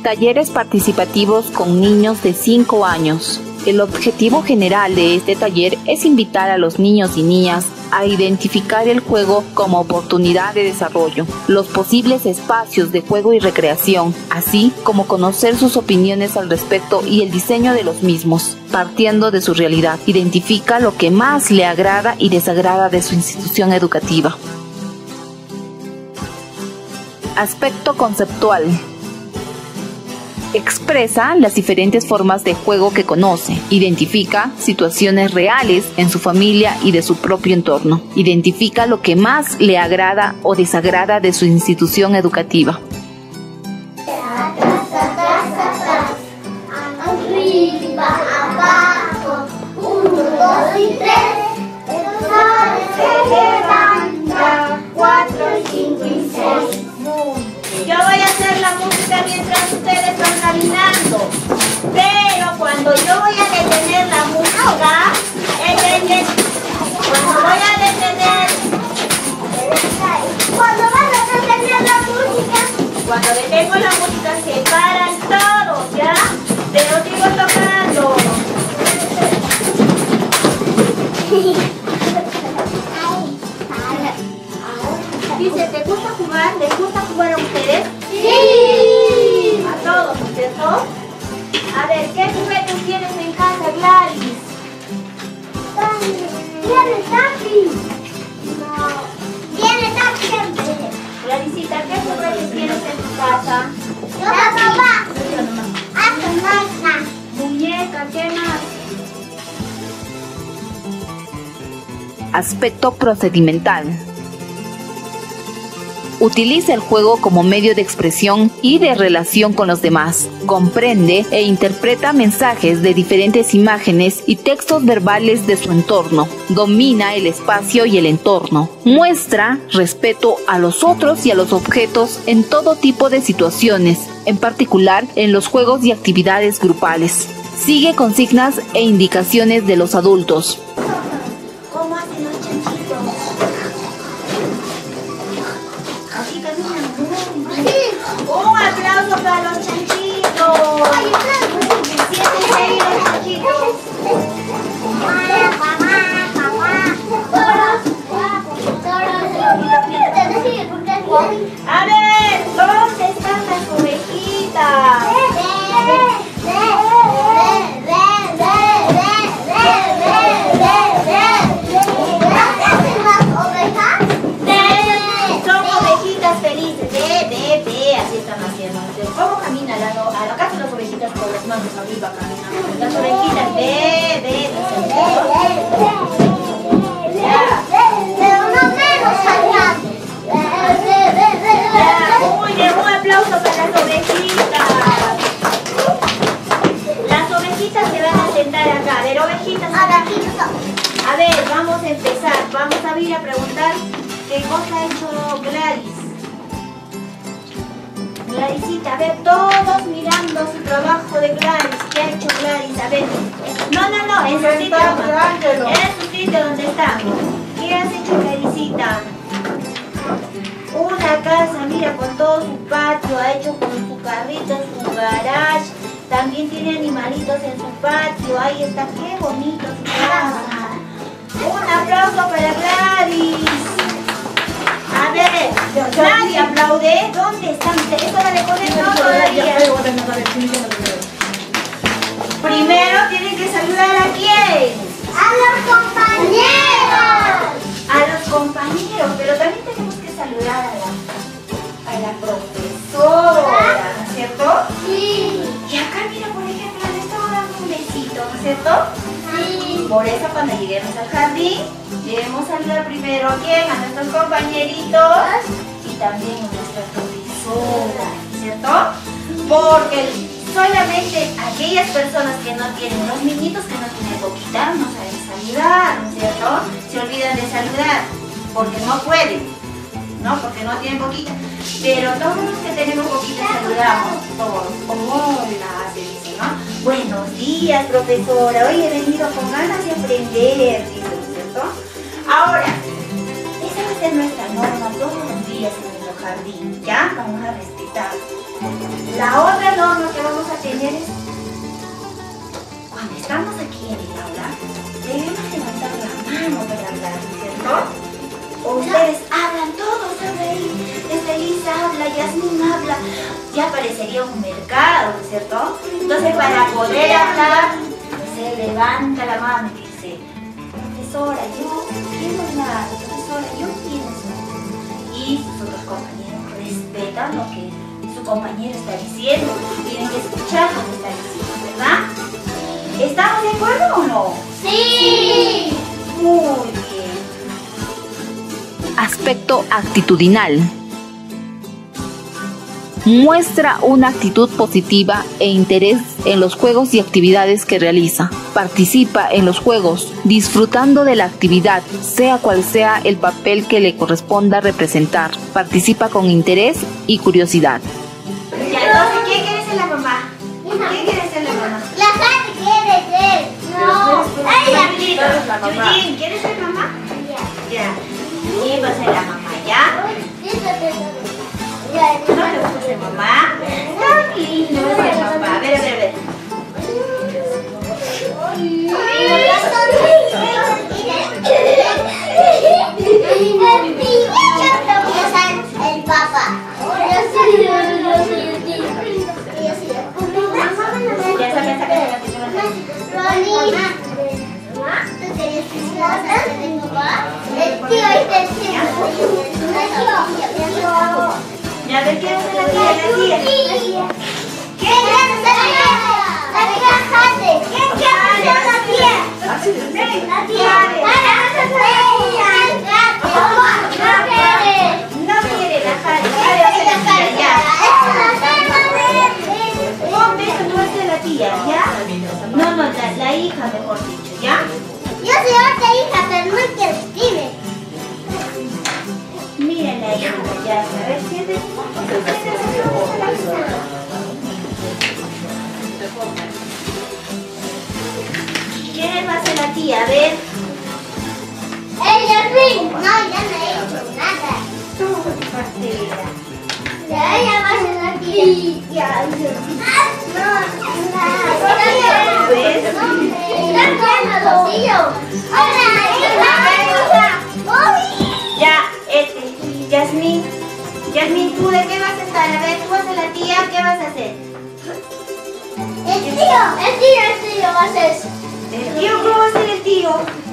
Talleres participativos con niños de 5 años. El objetivo general de este taller es invitar a los niños y niñas a identificar el juego como oportunidad de desarrollo, los posibles espacios de juego y recreación, así como conocer sus opiniones al respecto y el diseño de los mismos. Partiendo de su realidad, identifica lo que más le agrada y desagrada de su institución educativa. Aspecto conceptual. Expresa las diferentes formas de juego que conoce. Identifica situaciones reales en su familia y de su propio entorno. Identifica lo que más le agrada o desagrada de su institución educativa. Arriba, abajo, 1, 2 y 3. Se levanta, 4, 5 y 6. Yo voy a hacer la música mientras ustedes van caminando, pero cuando yo voy a detener la música, cuando voy a detener, cuando detengo la música se paran todos, ¿ya? Pero sigo tocando. Dice, ¿te gusta jugar? ¿Les gusta jugar a ustedes? ¡Sí! A todos, ¿cierto? A ver, ¿qué juguetes tienes en casa, Gladys? ¿Tiene tapi? No. ¿Tiene tapi siempre? Gladysita, ¿qué juguetes tienes en tu casa? La papá. Hasta Muñeca, ¿qué más? Aspecto procedimental. Utiliza el juego como medio de expresión y de relación con los demás. Comprende e interpreta mensajes de diferentes imágenes y textos verbales de su entorno. Domina el espacio y el entorno. Muestra respeto a los otros y a los objetos en todo tipo de situaciones, en particular en los juegos y actividades grupales. Sigue consignas e indicaciones de los adultos. ¿Cómo hacen los chanchitos? Así caminan. Un aplauso para los chanchitos. Siéntense ahí los chanchitos. A ver, ¿dónde están las ovejitas? Son ovejitas felices. Ve, así están haciendo. ¿Cómo caminan? Acá son las ovejitas con las manos arriba caminan. Las ovejitas, ve, Muy bien, un aplauso para las ovejitas. Las ovejitas se van a sentar acá. A ver, ovejitas. A ver, vamos a empezar. Vamos a ir a preguntar qué cosa ha hecho Gladys. Gladysita, a ver, todos mirando su trabajo de Gladys. ¿Qué ha hecho Gladys? A ver. No, en su sitio. En su sitio donde estamos. ¿Qué has hecho, Gladysita? Una casa, mira, con todo su patio, ha hecho con su carrito, su garage. También tiene animalitos en su patio. Ahí está, qué bonito su casa. Un aplauso para Gladys. A ver, nadie aplaude. ¿Dónde están ustedes? ¿Esto no le ponen no todavía? Primero tienen que saludar a quién. ¡A los compañeros! A los compañeros, pero también tenemos que saludar a la profesora, ¿no es cierto? Sí. Y acá, mira, por ejemplo, le estaba dando un besito, ¿no es cierto? Sí. Por eso cuando lleguemos al jardín, debemos saludar primero a quién, a nuestros compañeritos y también a nuestra profesora, ¿cierto? Porque solamente aquellas personas que no tienen, los niñitos que no tienen boquita, no saben saludar, ¿no es cierto? Se olvidan de saludar porque no pueden, ¿no? Porque no tienen boquita. Pero todos los que tenemos boquita saludamos, todos. Hola, se dice, ¿no? Buenos días, profesora. Hoy he venido con ganas de aprender, dice, ¿no es cierto? Ahora, esa va a ser nuestra norma todos los días en nuestro jardín, ¿ya? Vamos a respetar. La otra norma que vamos a tener es, cuando estamos aquí en el aula, debemos levantar la mano para hablar, ¿cierto? Ustedes hablan, todos hablan ahí. Desde Lisa habla, Yasmin habla. Ya parecería un mercado, ¿cierto? Entonces, para poder hablar, se levanta la mano y dice: profesora, yo quiero hablar. Profesora, yo pienso. Y sus otros compañeros respetan lo que su compañero está diciendo. Tienen que escuchar lo que está diciendo, ¿verdad? ¿Estamos de acuerdo o no? Sí. Muy bien. Aspecto actitudinal. Muestra una actitud positiva e interés en los juegos y actividades que realiza. Participa en los juegos, disfrutando de la actividad, sea cual sea el papel que le corresponda representar. Participa con interés y curiosidad. Ya, entonces, ¿quién quiere ser la mamá? ¿Quién quiere ser la mamá? La Jade quiere ser. No. Ella. Yujin, ¿quieres ser mamá? Ya. ¿Quién va a ser la mamá, ya? ¿No le gusta ser mamá? Tan lindo ser mamá. A ver. El papá. Ya saca. Ronnie, ¿tú querías que mi papá? El tío está diciendo. Ya, a ver, ¿qué hace la tía? ¿Quién quiere ser la tía? La tía Jade. ¿Quién quiere ser la tía? La tía. No quiere la Jade. Ya. Ponte eso, tú vas a ser la tía, ¿ya? No, la hija, mejor dicho, ¿ya? Yo soy otra hija, pero no quiero escribir. Mira la hija, ya. A ver, siéntese. ¿Quién va a ser la tía? A ver. Ella sí. No, ya no he hecho nada. Partida. Ya ella va a ser la tía. Ya, Yasmin, ¿tú de qué vas a estar? A ver, tú vas a ser la tía, ¿qué vas a hacer? El tío va a ser eso. ¿El tío? ¿Cómo va a ser el tío?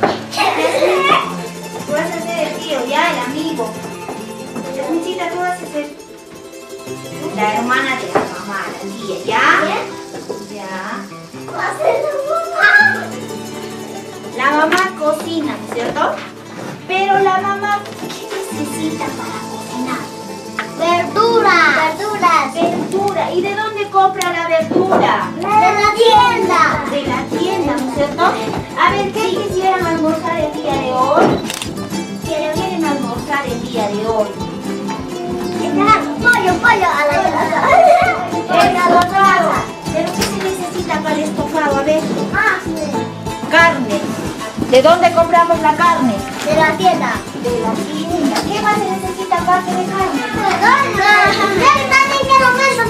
Tú vas a ser el tío, ya, el amigo. Yasmincita, tú vas a ser la hermana de la mamá, la tía, ¿ya? Ya. Va a ser la mamá. La mamá cocina, ¿no es cierto? Pero la mamá, ¿qué necesita para cocinar? Verduras. Verdura. ¿Y de dónde compra la verdura? De la tienda. De la tienda, ¿no es cierto? A ver, ¿qué quisieran almorzar el día de hoy? ¿Qué quieren almorzar el día de hoy? Pollo a la Estofado. ¿Pero qué se necesita para el estofado? A ver. Carne. ¿De dónde compramos la carne? de la tienda. De la tienda. ¿Qué más se necesita aparte de carne? Un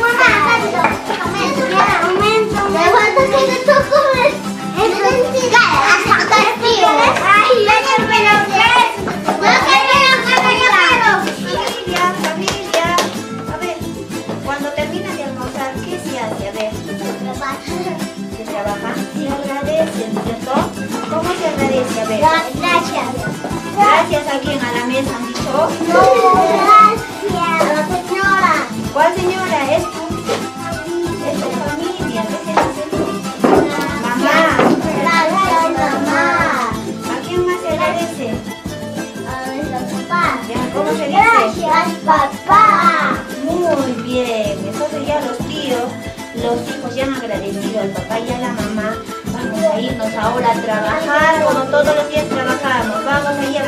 momento. Me falta que te toques. Familia. A ver, cuando terminan de almorzar, ¿qué se hace? A ver. ¿Se trabaja? Se agradece, ¿no es cierto? ¿Cómo se agradece? A ver. Gracias. Gracias a quién, a la mesa han dicho. Gracias. A la señora. ¿Cuál señora es tú? Es tu familia. ¿Qué se dice tú? Mamá. Gracias, mamá. ¿A quién más se agradece? A papá. ¿Cómo se dice? Gracias, papá. Muy bien. Entonces ya los tíos, los hijos ya han agradecido al papá y a la mamá. Vamos a irnos ahora a trabajar como todos los días trabajamos. Vamos allá.